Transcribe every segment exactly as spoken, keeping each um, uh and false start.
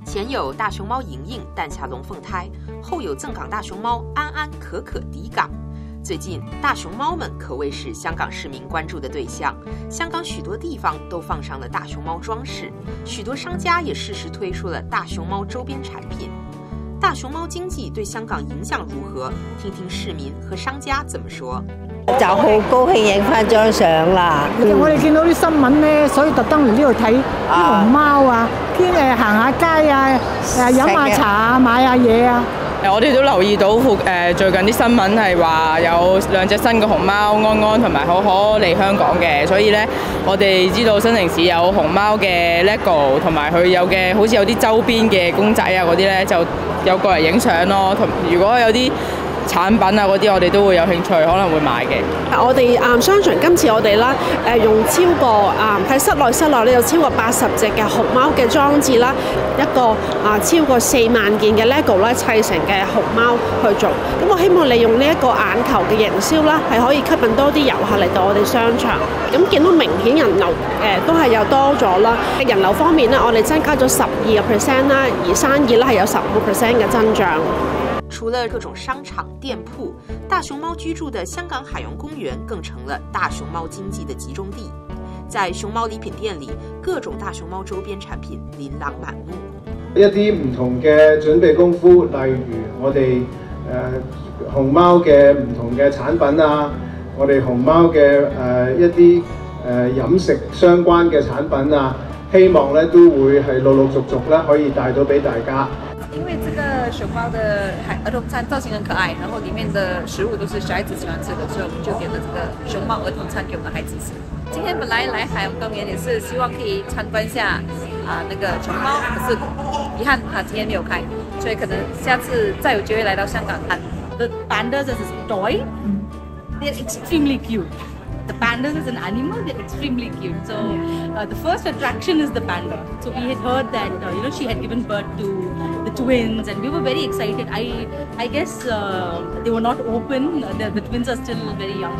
前有大熊猫莹莹诞下龙凤胎，后有赠港大熊猫安安可可抵港。最近，大熊猫们可谓是香港市民关注的对象。香港许多地方都放上了大熊猫装饰，许多商家也适时推出了大熊猫周边产品。大熊貓經濟對香港影響如何？聽聽市民和商家怎麼說。 就好高興影翻張相啦！ 我哋見到啲新聞咧，所以特登嚟呢度睇啲熊貓啊，偏誒行下街啊，誒飲下茶啊，買下嘢啊。 誒，我哋都留意到誒最近啲新聞係話有兩隻新嘅熊貓安安同埋可可嚟香港嘅，所以咧我哋知道新城市有熊貓嘅 LEGO 同埋佢有嘅好似有啲周邊嘅公仔啊嗰啲咧，就有過嚟影相咯。同如果有啲產品啊嗰啲，我哋都會有興趣，可能會買嘅。 我哋誒商場今次我哋啦誒用超過誒喺室內室內咧有超過八十隻嘅熊貓嘅裝置啦，一個啊超過四萬件嘅 LEGO 咧砌成嘅熊貓去做。咁我希望利用呢一個眼球嘅營銷啦，係可以吸引多啲遊客嚟到我哋商場。咁見到明顯人流誒都係有多咗啦。人流方面咧，我哋增加咗十二個 percent 啦，而生意咧係有十五個 percent 嘅增長。 除了各种商场、店铺，大熊猫居住的香港海洋公园更成了大熊猫经济的集中地。在熊貓禮品店裏，各種大熊貓周邊產品琳琅滿目。 一啲唔同嘅準備功夫，例如我哋誒、呃、熊貓嘅唔同嘅產品啊，我哋熊貓嘅誒、呃、一啲誒、呃、飲食相關嘅產品啊，希望咧都會係陸陸續續咧可以帶到俾大家。 因为这个熊猫的海儿童餐造型很可爱，然后里面的食物都是小孩子喜欢吃的，所以我们就点了这个熊猫儿童餐给我们的孩子吃。今天本来来海洋公园也是希望可以参观一下啊、呃、那个熊猫，可是遗憾啊今天没有开，所以可能下次再有机会来到香港看。 The pandas as a toy, they're extremely cute. The pandas as an animal, they're extremely cute. So uh, the first attraction is the panda. So we had heard that uh, you know she had given birth to the twins, and we were very excited. I I guess uh, they were not open. The, the twins are still very young,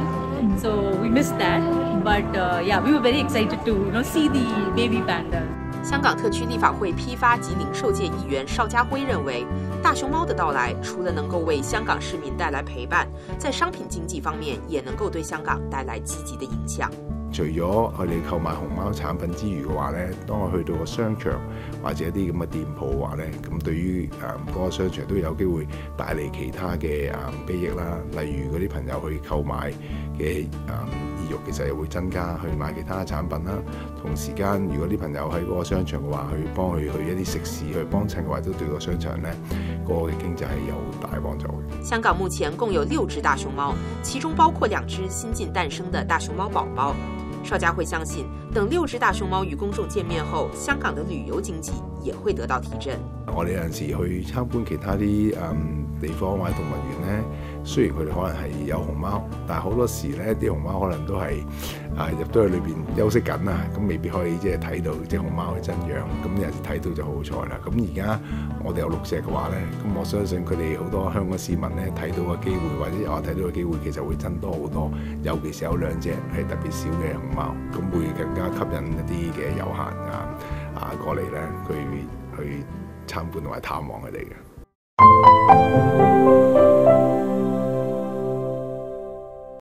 so we missed that. But uh, yeah, we were very excited to you know see the baby panda. 香港特区立法会批发及零售界议员邵家辉认为，大熊猫的到来除了能夠為香港市民帶來陪伴，在商品經濟方面也能夠對香港帶來積極的影響。 除咗我哋購買熊貓產品之餘嘅話咧，當我去到個商場或者一啲咁嘅店鋪嘅話咧，咁對於誒嗰個商場都有機會帶嚟其他嘅誒裨益啦。例如嗰啲朋友去購買嘅誒意欲其實又會增加，去買其他產品啦。同時間，如果啲朋友喺嗰個商場嘅話，去幫佢去一啲食肆去幫襯嘅話，都對個商場咧嗰個嘅經濟係有大幫助嘅。 香港目前共有六隻大熊貓，其中包括兩隻新近誕生的大熊貓寶寶。邵家輝相信，等六隻大熊貓與公眾見面後，香港的旅遊經濟也會得到提振。 我哋有陣時去參觀其他啲誒、嗯、地方或者動物園咧，雖然佢哋可能係有熊貓，但係好多時咧啲熊貓可能都係啊入到去裏邊休息緊啊，咁未必可以即係睇到隻熊貓嘅真樣。咁有陣時睇到就好彩啦。咁而家我哋有六隻嘅話咧，咁我相信佢哋好多香港市民咧睇到嘅機會，或者我睇到嘅機會，其實會增多好多。尤其是有兩隻係特別小嘅熊貓，咁會更加吸引一啲嘅遊客啊啊過嚟咧，佢去參觀同埋探望佢哋嘅。